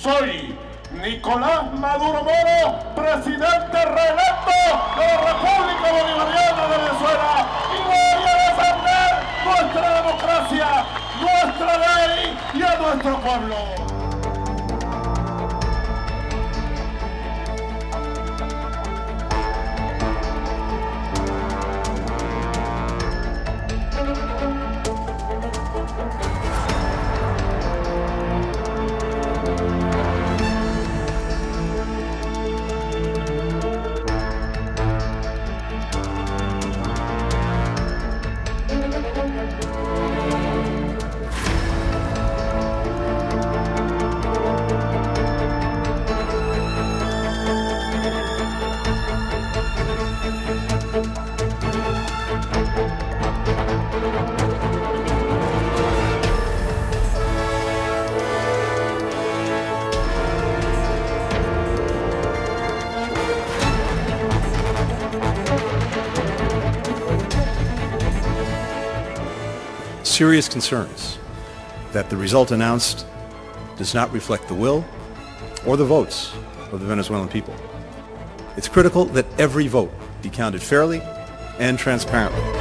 Soy Nicolás Maduro Moro, presidente reelecto de la República Bolivariana de Venezuela, y voy a defender nuestra democracia, nuestra ley y a nuestro pueblo. Serious concerns that the result announced does not reflect the will or the votes of the Venezuelan people. It's critical that every vote be counted fairly and transparently.